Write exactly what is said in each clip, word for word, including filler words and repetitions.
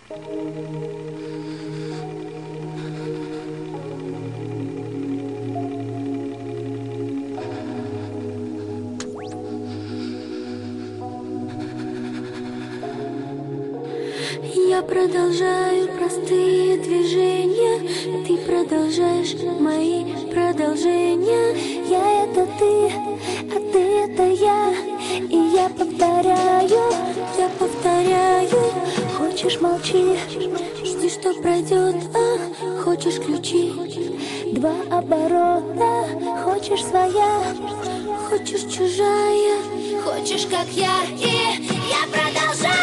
Я продолжаю простые движения, ты продолжаешь мои продолжения. Я это ты, а ты это я. И я повторяю, я повторяю. Хочешь — молчи, жди, что пройдет. Ах, хочешь — ключи, два оборота. Хочешь — своя, хочешь — чужая. Хочешь, как я, и я продолжаю.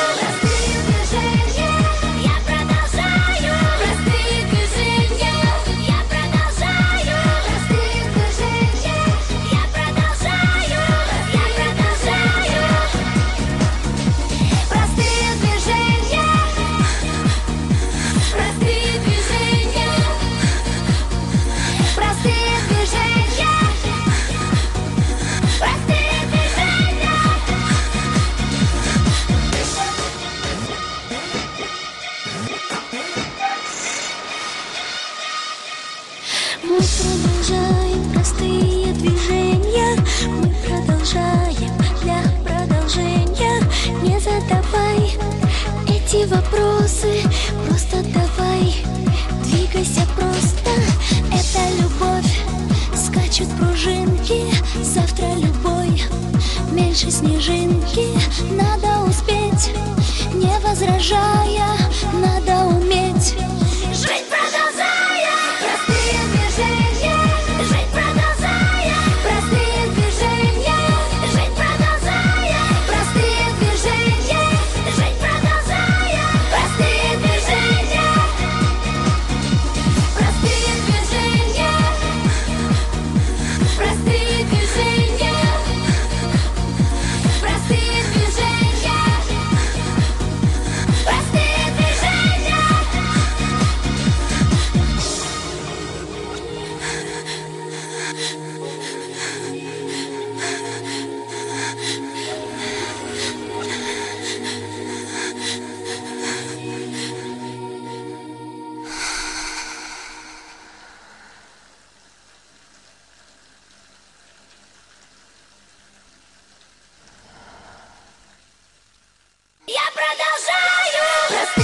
Мы продолжаем простые движения, мы продолжаем для продолжения. Не задавай эти вопросы, просто давай, двигайся просто. Это любовь, скачут пружинки, завтра любой, меньше снежинки. Надо успеть, не возражая, надо уметь жить, продолжая. Я продолжаю!